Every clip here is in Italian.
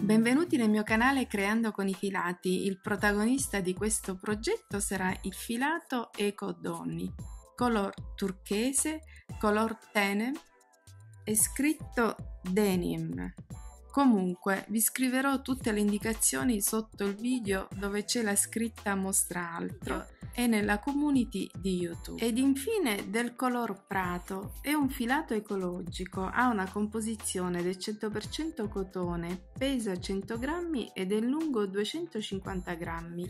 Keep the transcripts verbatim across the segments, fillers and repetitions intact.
Benvenuti nel mio canale Creando con i filati. Il protagonista di questo progetto sarà il filato Eco Donni, color turchese, color tenem e scritto denim. Comunque vi scriverò tutte le indicazioni sotto il video dove c'è la scritta mostra altro e nella community di YouTube. Ed infine del color prato, è un filato ecologico, ha una composizione del cento per cento cotone, pesa cento grammi ed è lungo duecentocinquanta grammi.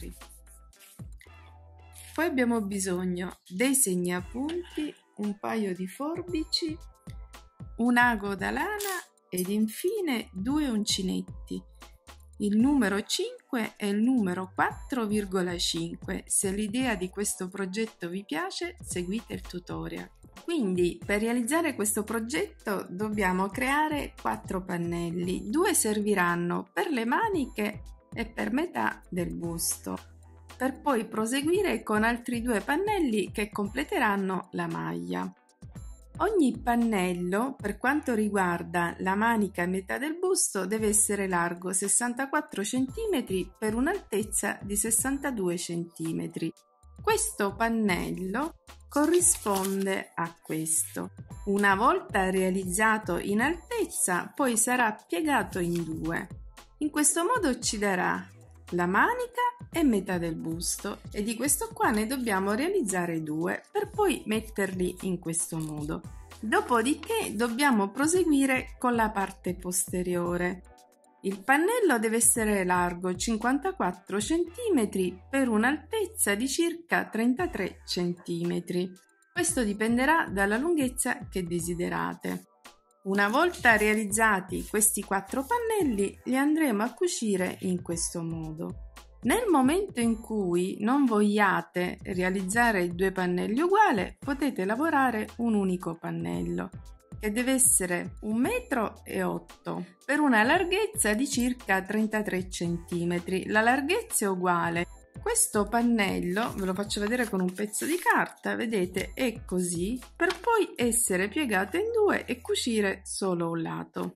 Poi abbiamo bisogno dei segnapunti, un paio di forbici, un ago da lana ed infine due uncinetti. Il numero cinque e il numero quattro virgola cinque. Se l'idea di questo progetto vi piace, seguite il tutorial. Quindi, per realizzare questo progetto dobbiamo creare quattro pannelli. Due serviranno per le maniche e per metà del busto, per poi proseguire con altri due pannelli che completeranno la maglia. Ogni pannello, per quanto riguarda la manica a metà del busto, deve essere largo sessantaquattro centimetri per un'altezza di sessantadue centimetri. Questo pannello corrisponde a questo. Una volta realizzato in altezza, poi sarà piegato in due. In questo modo ci darà la manica e metà del busto, e di questo qua ne dobbiamo realizzare due per poi metterli in questo modo. Dopodiché dobbiamo proseguire con la parte posteriore. Il pannello deve essere largo cinquantaquattro centimetri per un'altezza di circa trentatré centimetri. Questo dipenderà dalla lunghezza che desiderate. Una volta realizzati questi quattro pannelli, li andremo a cucire in questo modo. Nel momento in cui non vogliate realizzare due pannelli uguali, potete lavorare un unico pannello, che deve essere un metro e otto per una larghezza di circa trentatré centimetri. La larghezza è uguale. Questo pannello, ve lo faccio vedere con un pezzo di carta, vedete, è così, per poi essere piegato in due e cucire solo un lato.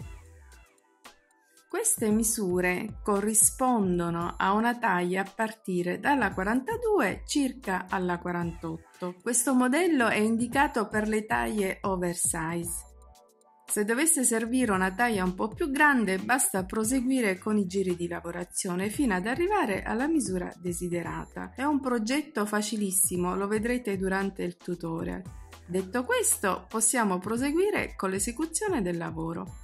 Queste misure corrispondono a una taglia a partire dalla quarantadue circa alla quarantotto. Questo modello è indicato per le taglie oversize. Se dovesse servire una taglia un po' più grande, basta proseguire con i giri di lavorazione fino ad arrivare alla misura desiderata. È un progetto facilissimo, lo vedrete durante il tutorial. Detto questo, possiamo proseguire con l'esecuzione del lavoro.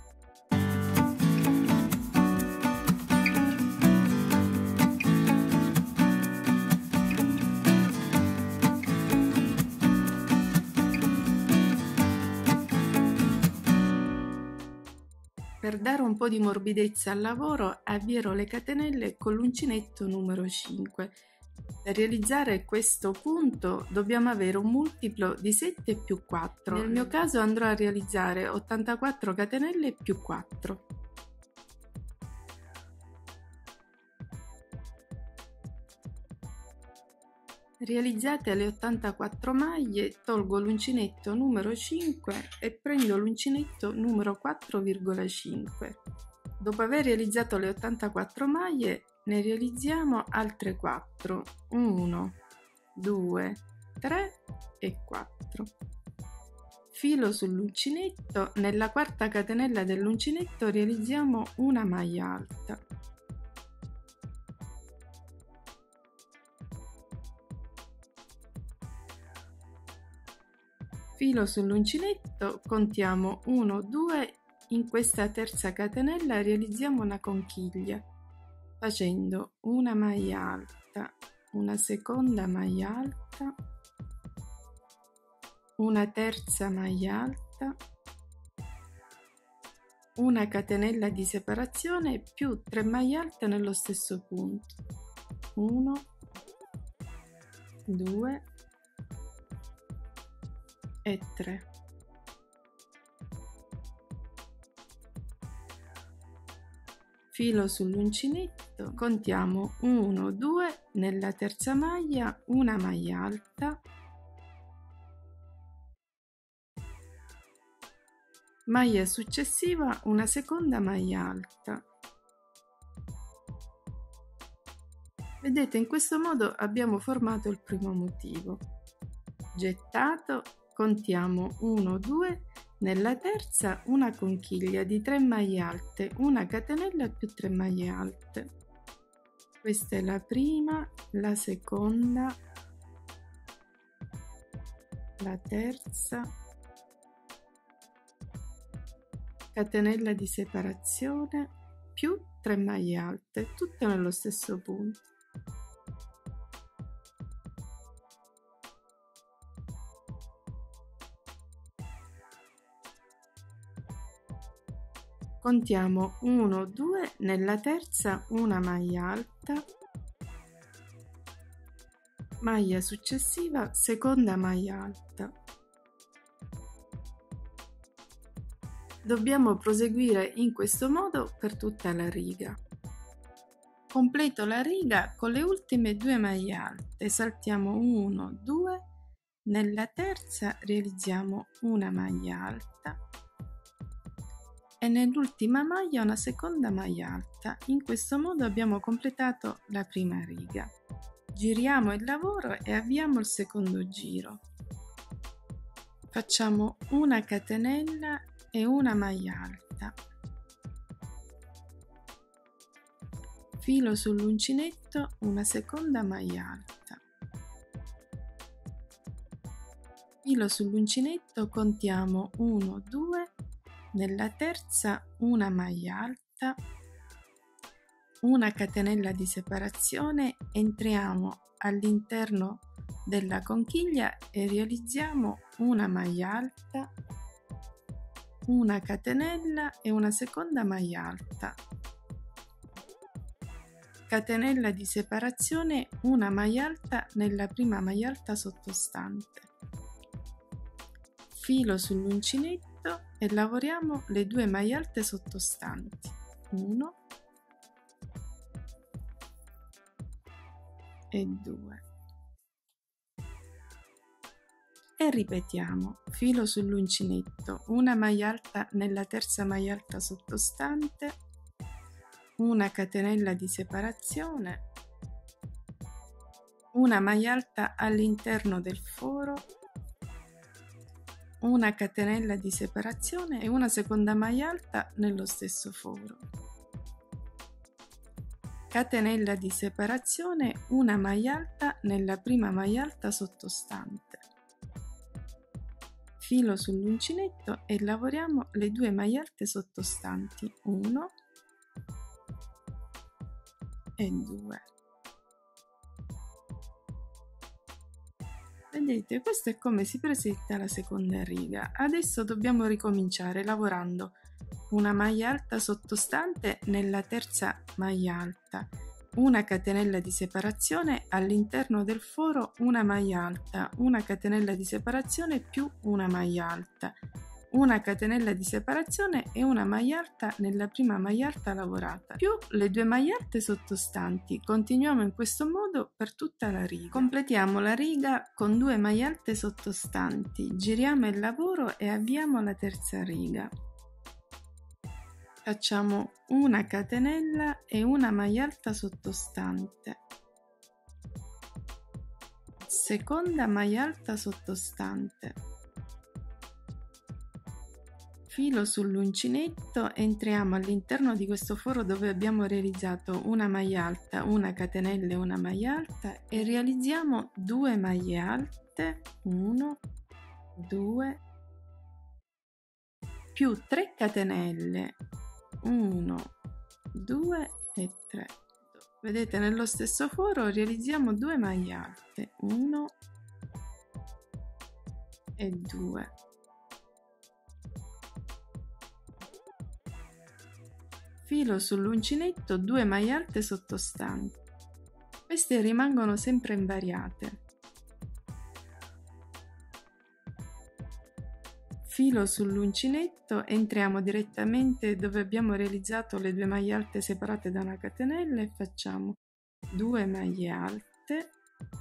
Per dare un po' di morbidezza al lavoro, avvierò le catenelle con l'uncinetto numero cinque. Per realizzare questo punto dobbiamo avere un multiplo di sette più quattro. Nel mio caso andrò a realizzare ottantaquattro catenelle più quattro. Realizzate le ottantaquattro maglie, tolgo l'uncinetto numero cinque e prendo l'uncinetto numero quattro virgola cinque. Dopo aver realizzato le ottantaquattro maglie, ne realizziamo altre quattro. uno, due, tre e quattro. Filo sull'uncinetto, nella quarta catenella dell'uncinetto realizziamo una maglia alta. Filo sull'uncinetto, contiamo uno, due, in questa terza catenella realizziamo una conchiglia, facendo una maglia alta, una seconda maglia alta, una terza maglia alta, una catenella di separazione più tre maglie alte nello stesso punto. uno, due e tre. Filo sull'uncinetto, contiamo uno, due, nella terza maglia una maglia alta, maglia successiva una seconda maglia alta, Vedete, in questo modo abbiamo formato il primo motivo. Gettato, contiamo uno, due, nella terza una conchiglia di tre maglie alte, una catenella più tre maglie alte. Questa è la prima, la seconda, la terza, catenella di separazione più tre maglie alte, tutte nello stesso punto. Contiamo uno, due, nella terza una maglia alta, maglia successiva, seconda maglia alta. Dobbiamo proseguire in questo modo per tutta la riga. Completo la riga con le ultime due maglie alte, saltiamo uno, due, nella terza realizziamo una maglia alta e nell'ultima maglia una seconda maglia alta. In questo modo abbiamo completato la prima riga. Giriamo il lavoro e avviamo il secondo giro. Facciamo una catenella e una maglia alta. Filo sull'uncinetto, una seconda maglia alta. Filo sull'uncinetto, contiamo uno, due, nella terza una maglia alta, una catenella di separazione, entriamo all'interno della conchiglia e realizziamo una maglia alta, una catenella e una seconda maglia alta, catenella di separazione, una maglia alta nella prima maglia alta sottostante, filo sull'uncinetto e lavoriamo le due maglie alte sottostanti, uno e due, e ripetiamo: filo sull'uncinetto, una maglia alta nella terza maglia alta sottostante, una catenella di separazione, una maglia alta all'interno del foro, una catenella di separazione e una seconda maglia alta nello stesso foro, catenella di separazione, una maglia alta nella prima maglia alta sottostante, filo sull'uncinetto e lavoriamo le due maglie alte sottostanti, uno e due. Vedete, questo è come si presenta la seconda riga. Adesso dobbiamo ricominciare lavorando una maglia alta sottostante nella terza maglia alta, una catenella di separazione all'interno del foro, una maglia alta, una catenella di separazione più una maglia alta, una catenella di separazione e una maglia alta nella prima maglia alta lavorata, più le due maglie alte sottostanti. Continuiamo in questo modo per tutta la riga. Completiamo la riga con due maglie alte sottostanti, giriamo il lavoro e avviamo la terza riga. Facciamo una catenella e una maglia alta sottostante, seconda maglia alta sottostante, filo sull'uncinetto, entriamo all'interno di questo foro dove abbiamo realizzato una maglia alta, una catenella e una maglia alta e realizziamo due maglie alte, uno, due, più tre catenelle, uno, due e tre. Vedete, nello stesso foro realizziamo due maglie alte, uno e due. Filo sull'uncinetto, due maglie alte sottostanti. Queste rimangono sempre invariate. Filo sull'uncinetto, entriamo direttamente dove abbiamo realizzato le due maglie alte separate da una catenella e facciamo due maglie alte,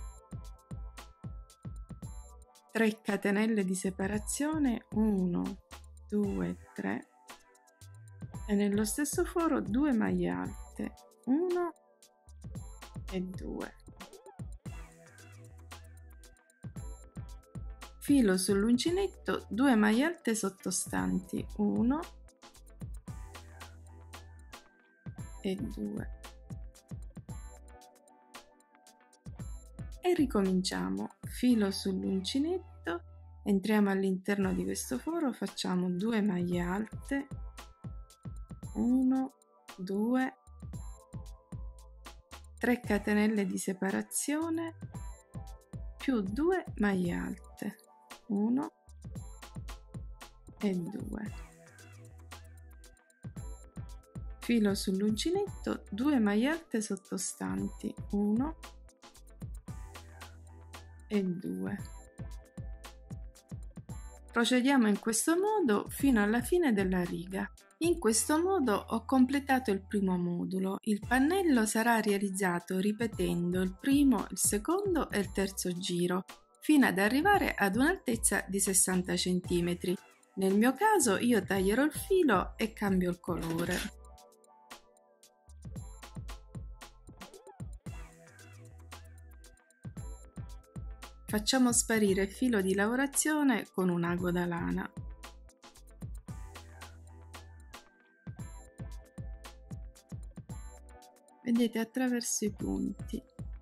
tre catenelle di separazione, uno, due, tre, e nello stesso foro due maglie alte, uno e due. Filo sull'uncinetto due maglie alte sottostanti, uno e due. E ricominciamo. Filo sull'uncinetto, entriamo all'interno di questo foro, facciamo due maglie alte, uno, due, tre catenelle di separazione più due maglie alte, uno e due. Filo sull'uncinetto, due maglie alte sottostanti, uno e due. Procediamo in questo modo fino alla fine della riga. In questo modo ho completato il primo modulo. Il pannello sarà realizzato ripetendo il primo, il secondo e il terzo giro, fino ad arrivare ad un'altezza di sessanta centimetri. Nel mio caso io taglierò il filo e cambio il colore. Facciamo sparire il filo di lavorazione con un ago da lana. Vedete attraverso i punti.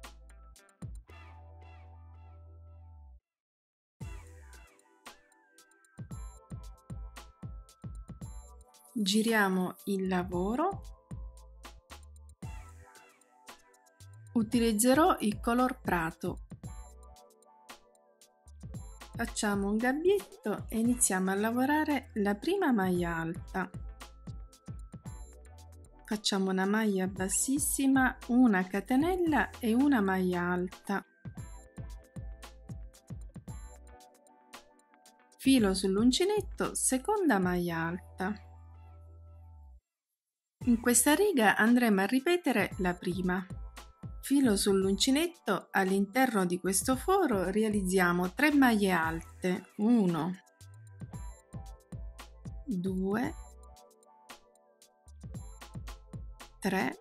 Giriamo il lavoro. Utilizzerò il color prato. Facciamo un gabbietto e iniziamo a lavorare la prima maglia alta. Facciamo una maglia bassissima, una catenella e una maglia alta. Filo sull'uncinetto, seconda maglia alta. In questa riga andremo a ripetere la prima. Filo sull'uncinetto, all'interno di questo foro realizziamo tre maglie alte, uno, due, tre,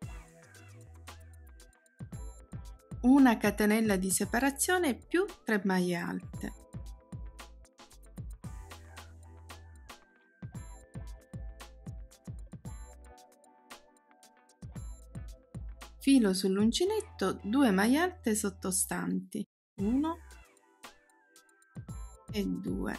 una catenella di separazione più tre maglie alte. Filo sull'uncinetto, due maglie alte sottostanti, uno e due.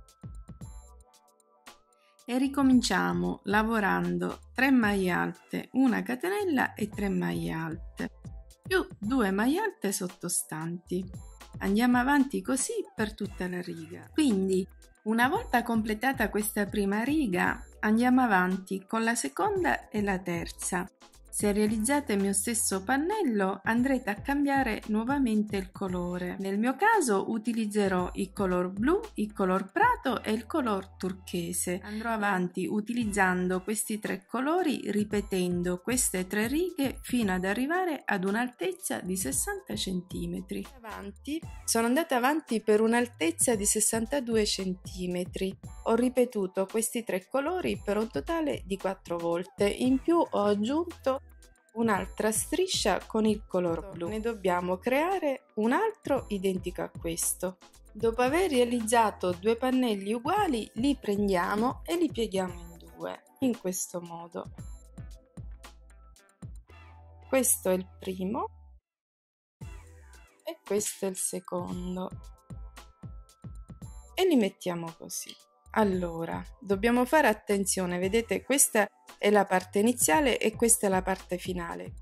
E ricominciamo lavorando tre maglie alte, una catenella e tre maglie alte, più due maglie alte sottostanti. Andiamo avanti così per tutta la riga. Quindi, una volta completata questa prima riga, andiamo avanti con la seconda e la terza. Se realizzate il mio stesso pannello andrete a cambiare nuovamente il colore. Nel mio caso utilizzerò il color blu, il color prato e il color turchese. Andrò avanti utilizzando questi tre colori, ripetendo queste tre righe fino ad arrivare ad un'altezza di sessanta centimetri. Avanti. Sono andata avanti per un'altezza di sessantadue centimetri. Ho ripetuto questi tre colori per un totale di quattro volte. In più ho aggiunto un'altra striscia con il color blu. Ne dobbiamo creare un altro identico a questo. Dopo aver realizzato due pannelli uguali, li prendiamo e li pieghiamo in due, in questo modo. Questo è il primo e questo è il secondo. E li mettiamo così. Allora, dobbiamo fare attenzione, vedete, questa è la parte iniziale e questa è la parte finale.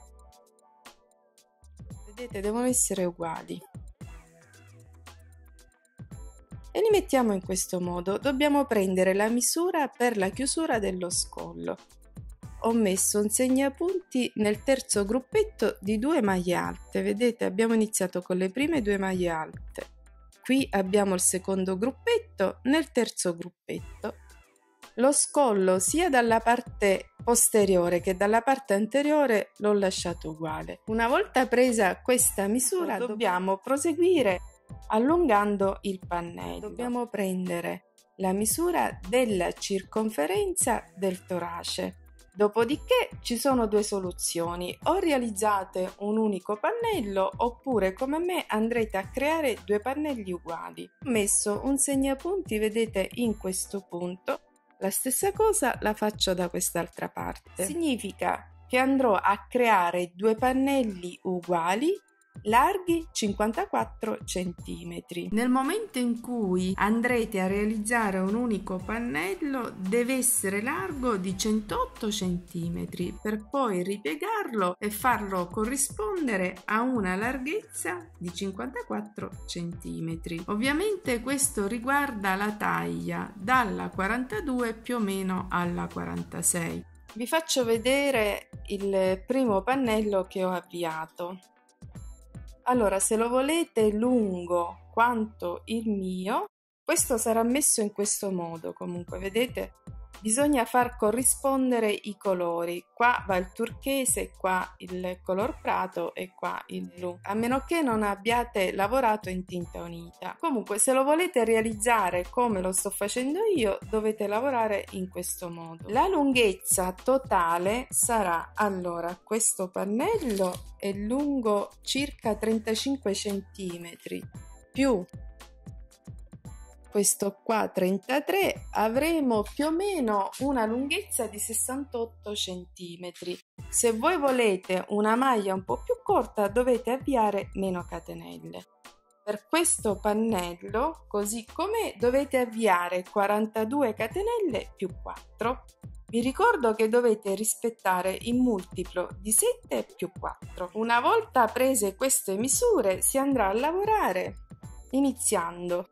Vedete, devono essere uguali. E li mettiamo in questo modo. Dobbiamo prendere la misura per la chiusura dello scollo. Ho messo un segnapunti nel terzo gruppetto di due maglie alte. Vedete, abbiamo iniziato con le prime due maglie alte. Qui abbiamo il secondo gruppetto, nel terzo gruppetto. Lo scollo sia dalla parte posteriore che dalla parte anteriore l'ho lasciato uguale. Una volta presa questa misura dobbiamo proseguire allungando il pannello. Dobbiamo prendere la misura della circonferenza del torace. Dopodiché ci sono due soluzioni: o realizzate un unico pannello oppure come me andrete a creare due pannelli uguali. Ho messo un segnapunti, vedete, in questo punto. La stessa cosa la faccio da quest'altra parte. Significa che andrò a creare due pannelli uguali larghi cinquantaquattro centimetri. Nel momento in cui andrete a realizzare un unico pannello deve essere largo di centootto centimetri per poi ripiegarlo e farlo corrispondere a una larghezza di cinquantaquattro centimetri. Ovviamente questo riguarda la taglia dalla quarantadue più o meno alla quarantasei. Vi faccio vedere il primo pannello che ho avviato. Allora, se lo volete lungo quanto il mio, questo sarà messo in questo modo. Comunque, vedete, bisogna far corrispondere i colori. Qua va il turchese, qua il color prato e qua il blu, a meno che non abbiate lavorato in tinta unita. Comunque, se lo volete realizzare come lo sto facendo io, dovete lavorare in questo modo. La lunghezza totale sarà, allora, questo pannello è lungo circa trentacinque centimetri più questo qua trentatré, avremo più o meno una lunghezza di sessantotto centimetri. Se voi volete una maglia un po' più corta dovete avviare meno catenelle. Per questo pannello, così come dovete avviare quarantadue catenelle più quattro. Vi ricordo che dovete rispettare il multiplo di sette più quattro. Una volta prese queste misure si andrà a lavorare iniziando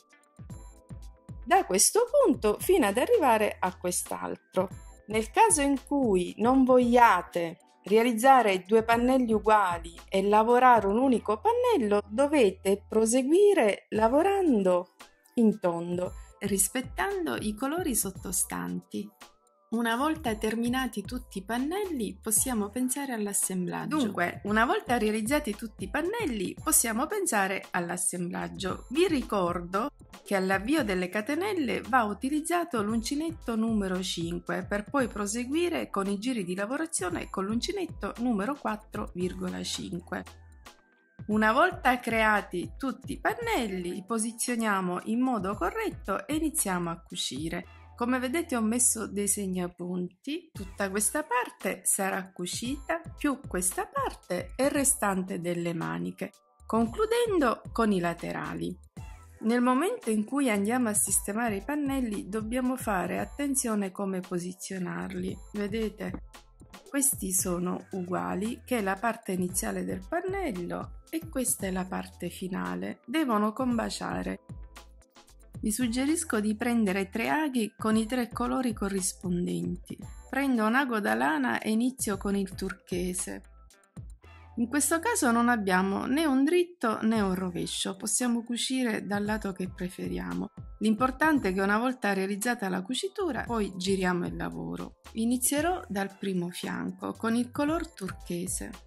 da questo punto fino ad arrivare a quest'altro. Nel caso in cui non vogliate realizzare due pannelli uguali e lavorare un unico pannello, dovete proseguire lavorando in tondo, rispettando i colori sottostanti. Una volta terminati tutti i pannelli possiamo pensare all'assemblaggio. Dunque, una volta realizzati tutti i pannelli possiamo pensare all'assemblaggio. Vi ricordo che all'avvio delle catenelle va utilizzato l'uncinetto numero cinque per poi proseguire con i giri di lavorazione con l'uncinetto numero quattro virgola cinque. Una volta creati tutti i pannelli, li posizioniamo in modo corretto e iniziamo a cucire. Come vedete ho messo dei segnapunti, tutta questa parte sarà cucita più questa parte e il restante delle maniche, concludendo con i laterali. Nel momento in cui andiamo a sistemare i pannelli dobbiamo fare attenzione come posizionarli. Vedete? Questi sono uguali, che è la parte iniziale del pannello, e questa è la parte finale. Devono combaciare. Vi suggerisco di prendere tre aghi con i tre colori corrispondenti. Prendo un ago da lana e inizio con il turchese. In questo caso non abbiamo né un dritto né un rovescio, possiamo cucire dal lato che preferiamo. L'importante è che una volta realizzata la cucitura poi giriamo il lavoro. Inizierò dal primo fianco con il color turchese.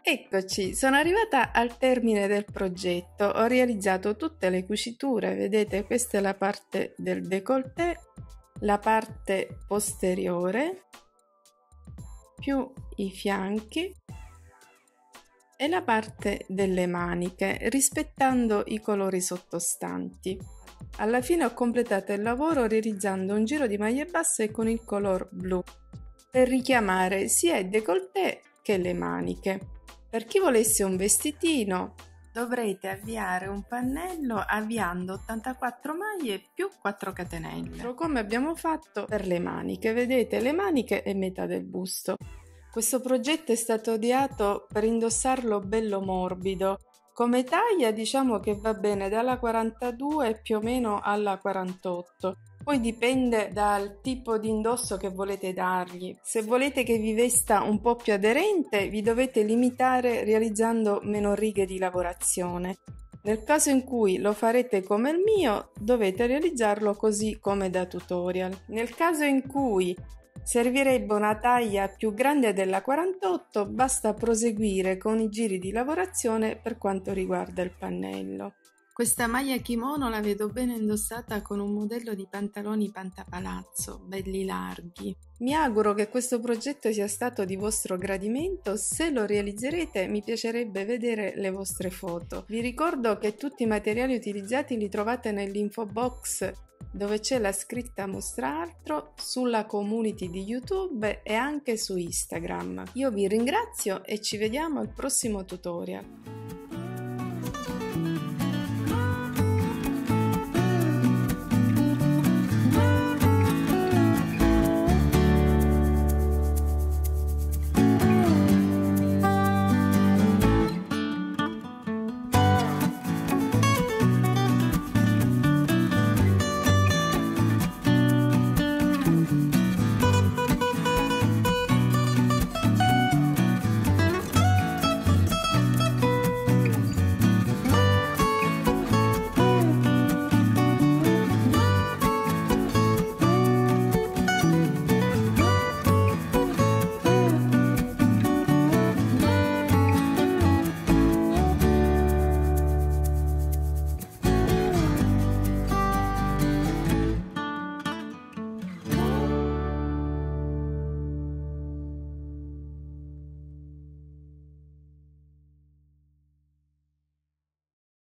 Eccoci, sono arrivata al termine del progetto, ho realizzato tutte le cuciture, vedete questa è la parte del décolleté, la parte posteriore, più i fianchi e la parte delle maniche, rispettando i colori sottostanti. Alla fine ho completato il lavoro realizzando un giro di maglie basse con il color blu, per richiamare sia il décolleté che le maniche. Per chi volesse un vestitino dovrete avviare un pannello avviando ottantaquattro maglie più quattro catenelle, come abbiamo fatto per le maniche. Vedete, le maniche è metà del busto. Questo progetto è stato ideato per indossarlo bello morbido. Come taglia diciamo che va bene dalla quarantadue più o meno alla quarantotto. Poi dipende dal tipo di indosso che volete dargli. Se volete che vi vesta un po' più aderente, vi dovete limitare realizzando meno righe di lavorazione. Nel caso in cui lo farete come il mio, dovete realizzarlo così come da tutorial. Nel caso in cui servirebbe una taglia più grande della quarantotto, basta proseguire con i giri di lavorazione per quanto riguarda il pannello. Questa maglia kimono la vedo bene indossata con un modello di pantaloni pantapalazzo, belli larghi. Mi auguro che questo progetto sia stato di vostro gradimento. Se lo realizzerete mi piacerebbe vedere le vostre foto. Vi ricordo che tutti i materiali utilizzati li trovate nell'info box dove c'è la scritta Mostra Altro, sulla community di YouTube e anche su Instagram. Io vi ringrazio e ci vediamo al prossimo tutorial.